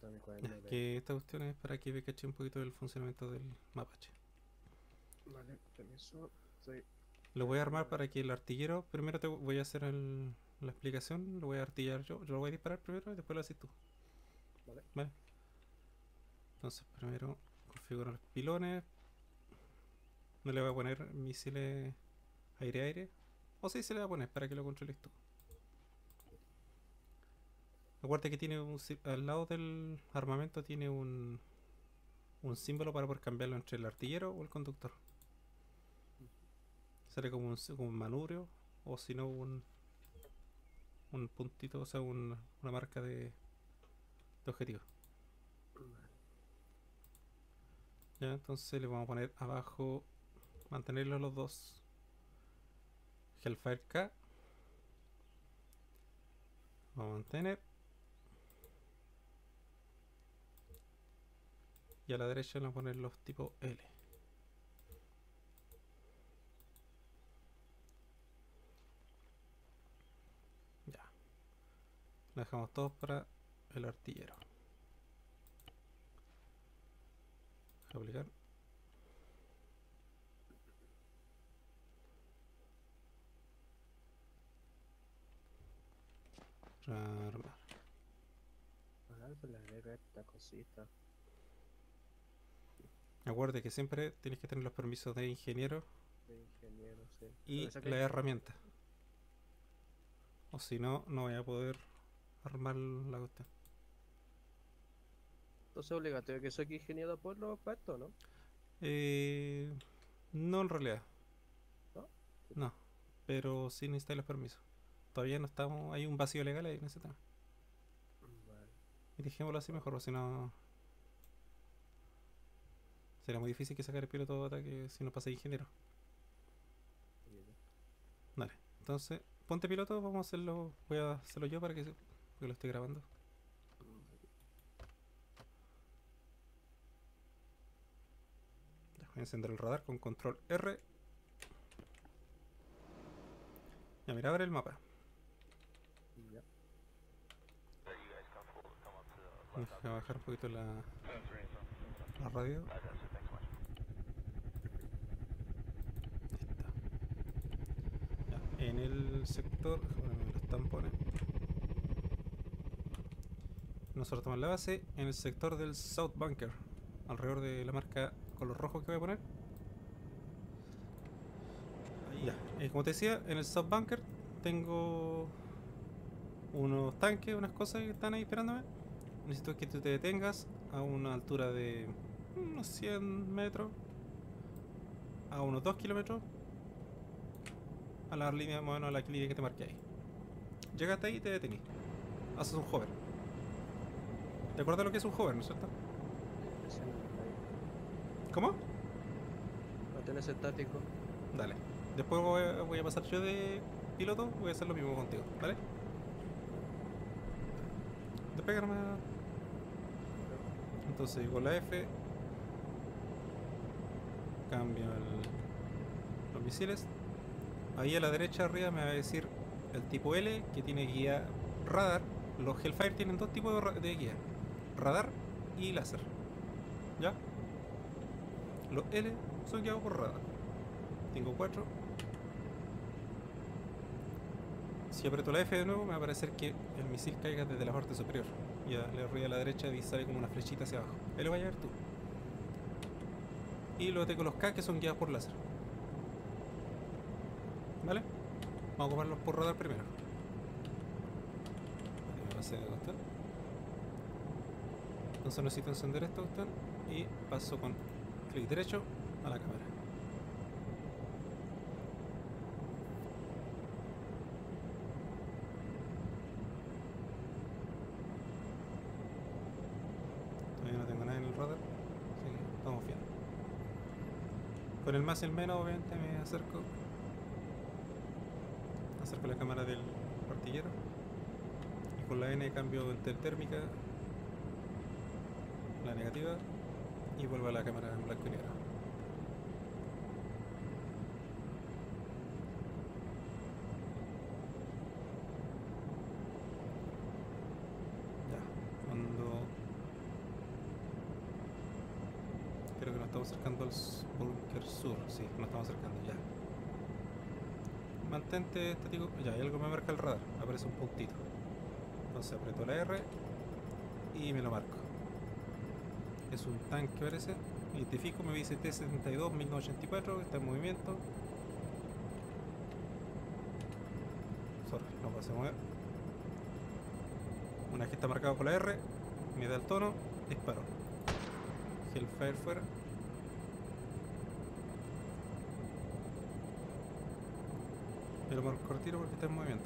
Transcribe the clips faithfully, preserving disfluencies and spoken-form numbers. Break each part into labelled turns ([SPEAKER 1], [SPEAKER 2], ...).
[SPEAKER 1] está mi
[SPEAKER 2] Ya,
[SPEAKER 1] cuaderno de...
[SPEAKER 2] que esta cuestión es para que me cache un poquito del funcionamiento del mapache.
[SPEAKER 1] Vale, permiso. Estoy
[SPEAKER 2] Lo voy a armar
[SPEAKER 1] abriendo...
[SPEAKER 2] para que el artillero, primero te voy a hacer el- la explicación, lo voy a artillar yo, yo lo voy a disparar primero y después lo haces tú,
[SPEAKER 1] Vale.
[SPEAKER 2] ¿vale? Entonces primero configuro los pilones, no le voy a poner misiles aire-aire, o sí se le va a poner para que lo controles tú. Acuérdate que tiene un, al lado del armamento tiene un, un símbolo para poder cambiarlo entre el artillero o el conductor. Sale como un, como un manubrio o si no un, un puntito, o sea, un, una marca de, de objetivo.
[SPEAKER 1] Vale.
[SPEAKER 2] Ya, entonces le vamos a poner abajo, mantenerlos los dos. Hellfire K, vamos a mantener. Y a la derecha le vamos a poner los tipos L. Ya, lo dejamos todos para el artillero. Aplicar. Armar.
[SPEAKER 1] Ahora pues le agrega esta cosita
[SPEAKER 2] Acuérdate que siempre tienes que tener los permisos de ingeniero
[SPEAKER 1] de ingeniero, sí. ¿Pero
[SPEAKER 2] y
[SPEAKER 1] esa
[SPEAKER 2] la
[SPEAKER 1] qué?
[SPEAKER 2] herramienta. O si no, no voy a poder armar la cuestión.
[SPEAKER 1] Entonces es obligatorio que soy ingeniero por los para esto, ¿no?
[SPEAKER 2] Eh, no en realidad,
[SPEAKER 1] ¿No?
[SPEAKER 2] no. Pero sí necesitáis los permisos. Todavía no estamos, hay un vacío legal ahí en ese tema.
[SPEAKER 1] Vale.
[SPEAKER 2] Y dejémoslo así
[SPEAKER 1] Bueno,
[SPEAKER 2] mejor, o si no, será muy difícil que sacar el piloto de ataque si no pasa de ingeniero.
[SPEAKER 1] bien.
[SPEAKER 2] Dale, entonces, ponte piloto, vamos a hacerlo, voy a hacerlo yo para que, porque lo estoy grabando. Voy a encender el radar con control R. Ya, mira, abre el mapa.
[SPEAKER 1] Ya.
[SPEAKER 2] Deja bajar un poquito la, la radio. Ya, en el sector, déjame los tampones. Nosotros tomamos la base en el sector del South Bunker, alrededor de la marca color rojo que voy a poner. Ya, eh, como te decía, en el South Bunker tengo unos tanques, unas cosas que están ahí esperándome. Necesito que tú te detengas a una altura de unos cien metros, a unos dos kilómetros, a la línea más o menos a la línea que te marqué ahí. Llegaste ahí y te detenís. Haces un hover. ¿Te acuerdas lo que es un hover, no es cierto?
[SPEAKER 1] Sí, presiona ahí.
[SPEAKER 2] ¿Cómo?
[SPEAKER 1] Mantenerse estático.
[SPEAKER 2] Dale. Después voy a, voy a pasar yo de piloto, voy a hacer lo mismo contigo, ¿vale?
[SPEAKER 1] Vale.
[SPEAKER 2] Despégame.
[SPEAKER 1] Vale.
[SPEAKER 2] Entonces con la F cambio el, los misiles. Ahí a la derecha arriba me va a decir el tipo L que tiene guía radar. Los Hellfire tienen dos tipos de, de guía: radar y láser. ¿Ya? Los L son guiados por radar. Tengo cuatro. Si aprieto la F de nuevo, me va a parecer que el misil caiga desde la parte superior. Y le arriba a la derecha y sale como una flechita hacia abajo. Ahí lo vas a ver tú. Y luego tengo los K que son guiados por láser. ¿Vale? Vamos a ocuparlos por radar primero. Vale, va a ser de cuestión. Entonces necesito encender esta cuestión y paso con clic derecho a la cámara. Todavía no tengo nada en el radar, así que estamos bien. Con el más y el menos obviamente me acerco. Acerco la cámara del artillero. Y con la N cambio entre térmica, la negativa, y vuelvo a la cámara en blanco y negro. Ya, cuando estamos acercando al s- búnker sur. Sí, nos estamos acercando ya. Mantente estático. Ya, hay algo que me marca el radar. Aparece un puntito. Entonces aprieto la R y me lo marco. Es un tanque, parece. Identifico, me dice T setenta y dos mil novecientos ochenta y cuatro, está en movimiento. Sorry, no puedo hacer mover. Una vez que está marcado con la R, me da el tono, disparo. Hellfire fuera. Me lo marco al tiro porque está en movimiento.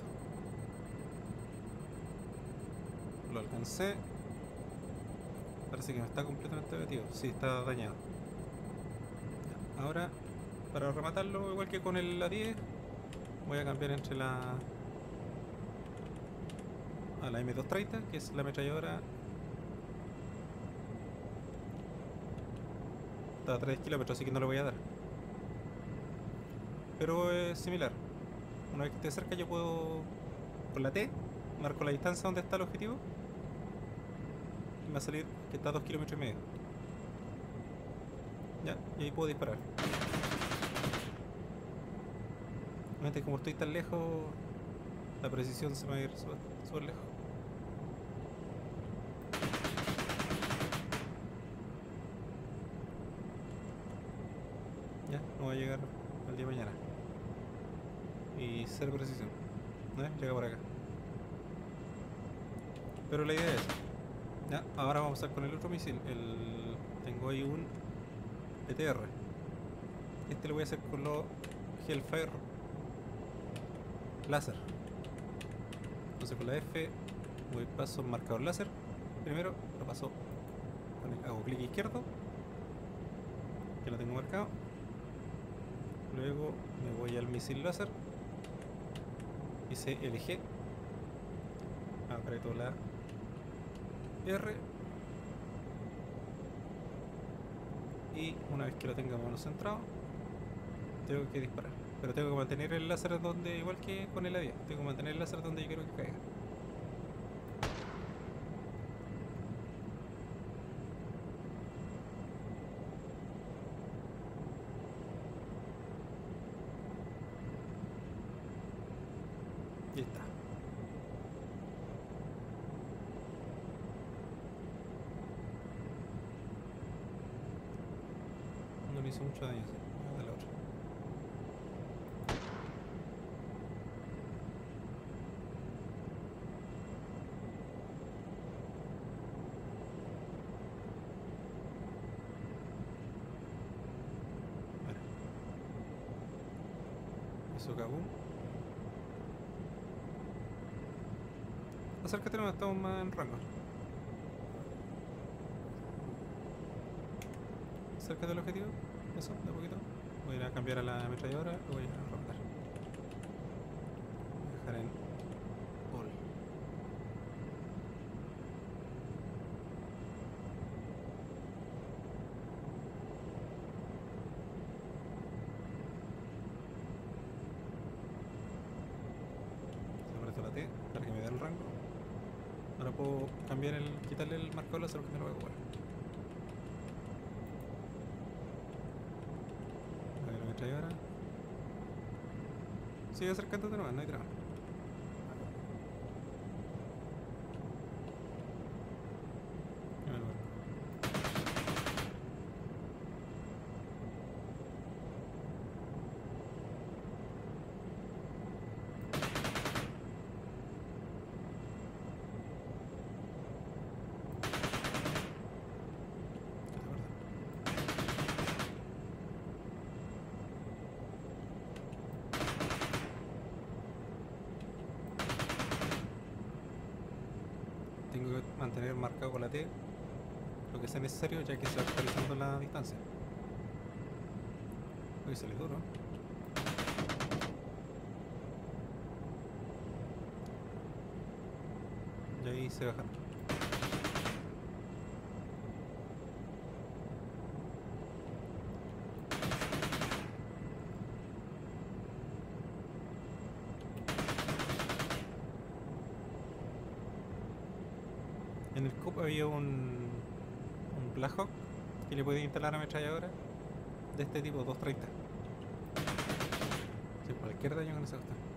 [SPEAKER 2] Lo alcancé. Parece que no está completamente abatido. Sí, está dañado. Ya, ahora, para rematarlo, igual que con el A diez, voy a cambiar entre la... a la M doscientos treinta, que es la ametralladora. Está a tres kilómetros, así que no le voy a dar. Pero es similar. Una vez que esté cerca, yo puedo, con la T, marco la distancia donde está el objetivo. Y me va a salir que está a dos kilómetros y medio. Ya, y ahí puedo disparar. Obviamente, como estoy tan lejos, la precisión se me va a ir súper lejos. Ya, no voy a llegar al día de mañana. Y cero precisión. ¿No es? Llega por acá. Pero la idea es... Ya, ahora vamos a estar con el otro misil. El... Tengo ahí un P T R. Este lo voy a hacer con los Hellfire láser. Entonces con la F voy paso marcador láser. Primero lo paso con el, hago clic izquierdo, que lo tengo marcado. Luego me voy al misil láser, hice L G, aprieto la R y una vez que lo tenga mono centrado tengo que disparar. Pero tengo que mantener el láser donde, igual que con el A diez, tengo que mantener el láser donde yo quiero que caiga. Y está. No le hizo mucho daño, sí. Voy a darle otro. Bueno. Eso acabó. Acércate, no estamos más en rango. Acércate al objetivo. Eso, de a poquito. Voy a ir a cambiar a la ametralladora y voy a rematar. Voy a dejar en all. Se apreto la T para que me dé el rango. Ahora puedo cambiar el, quitarle el marcador láser porque no lo voy a ocupar. A ver la ametralladora. Sigue acercándote nomás, no hay drama. Y me lo marco. ¿Qué te acuerdas? Tengo que mantener marcado con la T lo que sea necesario, ya que se va actualizando la distancia. Uy, sale duro. Y ahí se bajan. En el C U P había un, un Blackhawk que le podía instalar a ametralladora. de este tipo, doscientos treinta. Sí, cualquier daño con esa cuestión.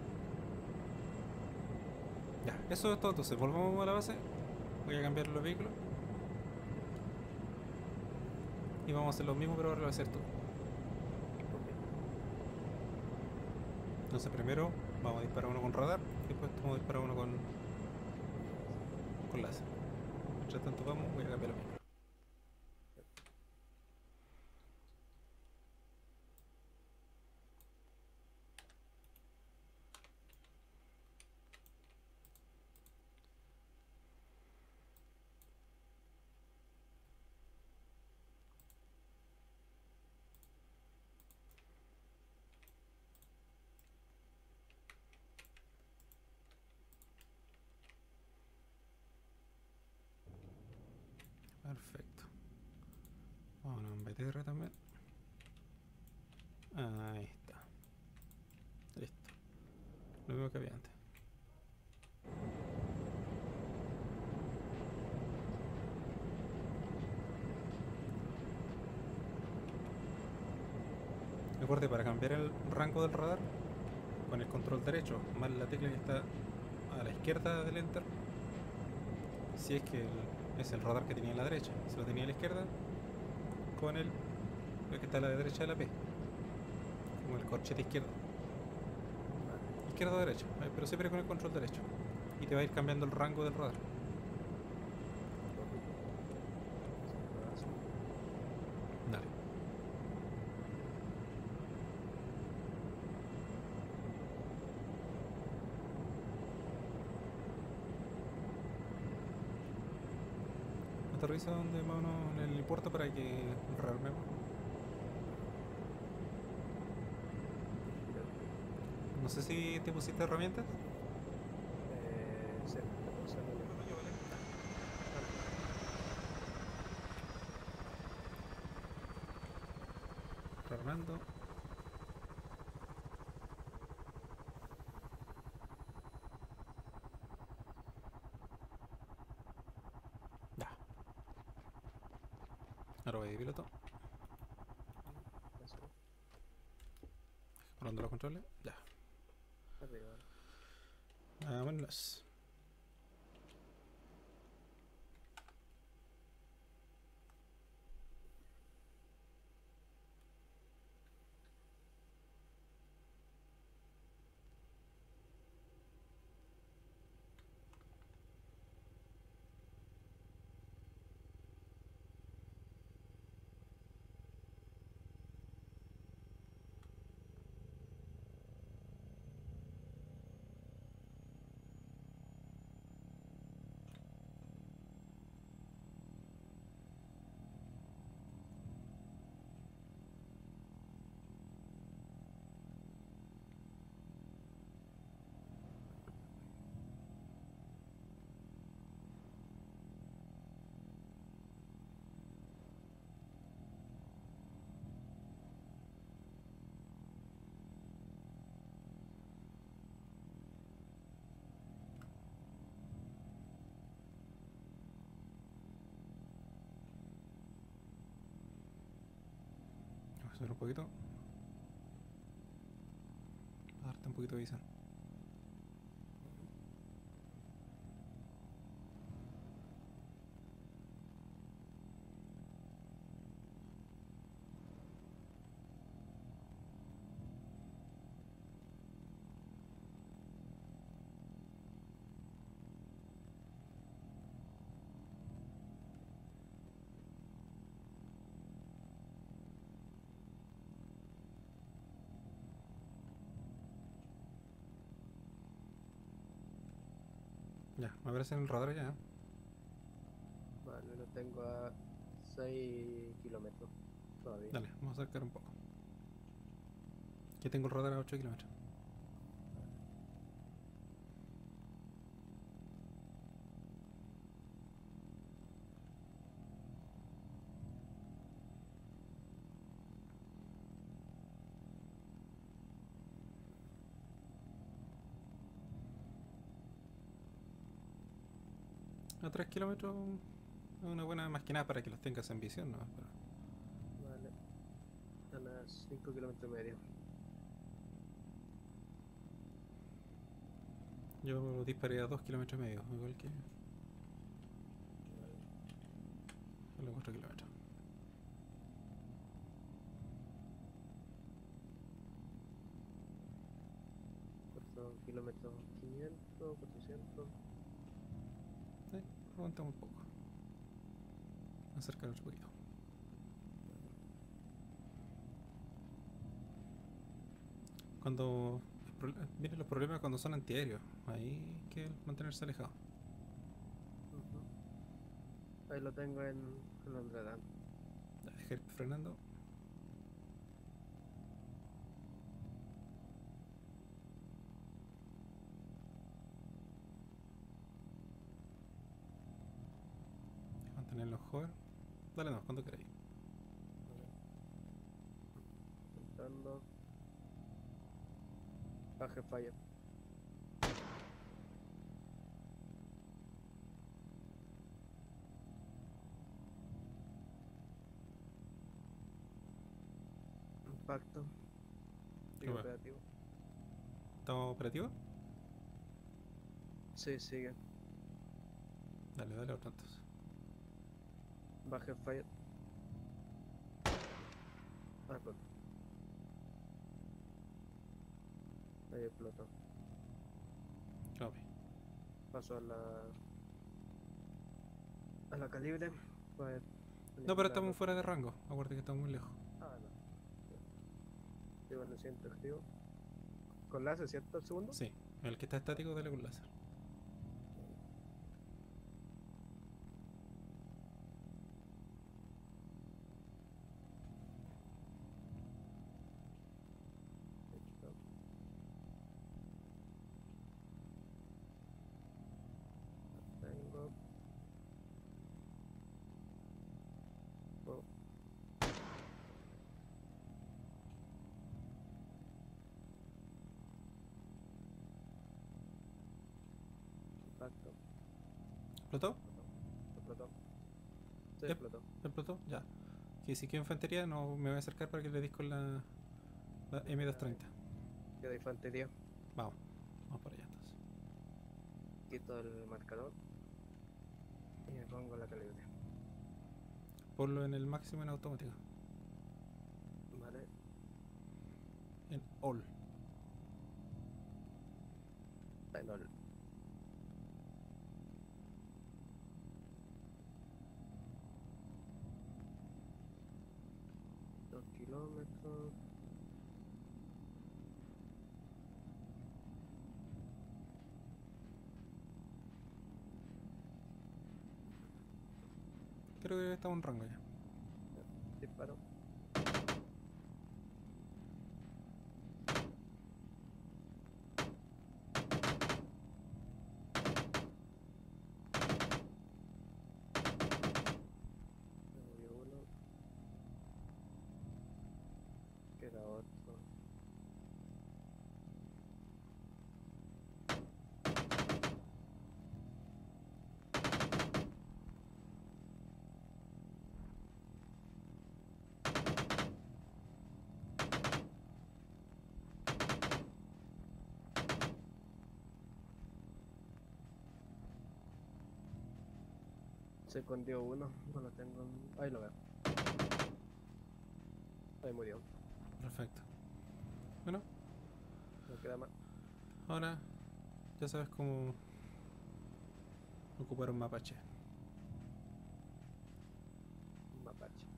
[SPEAKER 2] Ya, eso es todo. Entonces, volvamos a la base. Voy a cambiar los vehículos. Y vamos a hacer lo mismo, pero ahora lo vas a hacer tú.
[SPEAKER 1] Ok.
[SPEAKER 2] Entonces, primero vamos a disparar uno con radar. Y después vamos a disparar uno con, con láser. Mientras tanto, vamos, voy a cambiar los vehículos. Perfecto. Vamos a un B T R también. Ahí está. Listo. Lo mismo que había antes. Recuerde, para cambiar el rango del radar, con el control derecho, más la tecla que está a la izquierda del enter, si es que el, es el radar que tenía a la derecha, si lo tenía a la izquierda, con el, el que está a la derecha de la P, como el corchete izquierdo.
[SPEAKER 1] Vale.
[SPEAKER 2] Izquierda o derecha, ¿vale? Pero siempre con el control derecho. Y te va a ir cambiando el rango del radar.
[SPEAKER 1] Ok. Eso lo hace.
[SPEAKER 2] Dale. Aterriza donde más o menos le importa para que rearmemos.
[SPEAKER 1] Creo que.
[SPEAKER 2] No sé si te pusiste herramientas.
[SPEAKER 1] Eh, sí, lo puse en el-
[SPEAKER 2] Rearmando. Ya. Ahora voy de piloto.
[SPEAKER 1] Eso.
[SPEAKER 2] Probando los controles. Ya.
[SPEAKER 1] Arriba.
[SPEAKER 2] Vámonos. Vamos a subir un poquito. Para darte un poquito de visión. Ya, me aparece en el radar ya. ¿Eh?
[SPEAKER 1] Vale, lo tengo a seis kilómetros todavía.
[SPEAKER 2] Dale, vamos a acercar un poco. Aquí tengo el radar a ocho kilómetros. A tres kilómetros es una buena más que nada para que los tengas en visión, ¿no? Pero
[SPEAKER 1] Vale. cinco kilómetros y medio.
[SPEAKER 2] Yo disparé a dos kilómetros y medio, igual que a los cuatro kilómetros.
[SPEAKER 1] cuatro kilómetros quinientos, cuatrocientos.
[SPEAKER 2] Sí, aguantamos un poco. Acercar un poquito. Cuando el pro- vienen los problemas cuando son antiaéreos, ahí hay que mantenerse alejado.
[SPEAKER 1] Ujú. Ahí lo tengo en, en el radar.
[SPEAKER 2] Ya, dejar ir frenando. Mantenerlo joven. Dale no, cuando queráis.
[SPEAKER 1] Intentando. Baje falla. Impacto. Sigue
[SPEAKER 2] Bueno.
[SPEAKER 1] operativo.
[SPEAKER 2] ¿Estamos operativos?
[SPEAKER 1] Sí, sigue.
[SPEAKER 2] Dale, dale otro entonces.
[SPEAKER 1] Baje falla. Ah, explotó. Ahí explotó.
[SPEAKER 2] Ok.
[SPEAKER 1] Pasó a la. A la calibre. Pues,
[SPEAKER 2] No, pero estamos fuera de rango. Acuérdate que estamos muy lejos.
[SPEAKER 1] Ah, no. Digo, lo siento, activo. Con láser, ¿cierto? ¿El segundo?
[SPEAKER 2] Sí, el que está estático, dale con láser.
[SPEAKER 1] Tengo. Oh. Impacto.
[SPEAKER 2] ¿Explotó?
[SPEAKER 1] Explotó. Sí,
[SPEAKER 2] Yep.
[SPEAKER 1] explotó.
[SPEAKER 2] ¿Explotó? Ya. Que si quiero infantería, no me voy a acercar para que le dis con la, la M doscientos treinta.
[SPEAKER 1] Queda infantería.
[SPEAKER 2] Vamos, vamos para allá entonces.
[SPEAKER 1] Quito el marcador. Y me pongo la calibre.
[SPEAKER 2] Ponlo en el máximo en automático.
[SPEAKER 1] Vale.
[SPEAKER 2] En all.
[SPEAKER 1] En all. Dos kilómetros.
[SPEAKER 2] Creo que estamos en rango ya.
[SPEAKER 1] Disparo. Me movió uno. Queda otro. Se escondió uno. No lo tengo. en- Ahí lo veo. Ahí murió.
[SPEAKER 2] Perfecto. Bueno,
[SPEAKER 1] No queda más.
[SPEAKER 2] ahora ya sabes cómo ocupar un mapache.
[SPEAKER 1] Un mapache.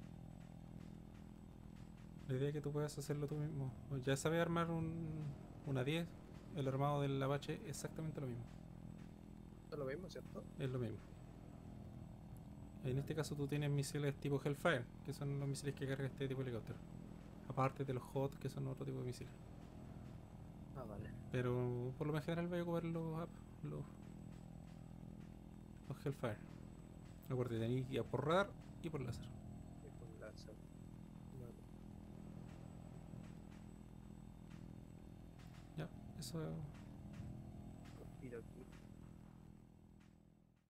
[SPEAKER 2] La idea es que tú puedas hacerlo tú mismo. O ya sabes armar un, una diez, el armado del Apache es exactamente lo mismo.
[SPEAKER 1] Es lo mismo, ¿cierto?
[SPEAKER 2] Es lo mismo. En este caso tú tienes misiles tipo Hellfire, que son los misiles que carga este tipo de helicóptero. Aparte de los H O T, que son otro tipo de misiles.
[SPEAKER 1] Ah, vale.
[SPEAKER 2] Pero por lo más general voy a ocupar los, ap- los, los Hellfire. Acuérdate, tenéis guía por radar y por láser.
[SPEAKER 1] Y con láser. Vale.
[SPEAKER 2] Ya, eso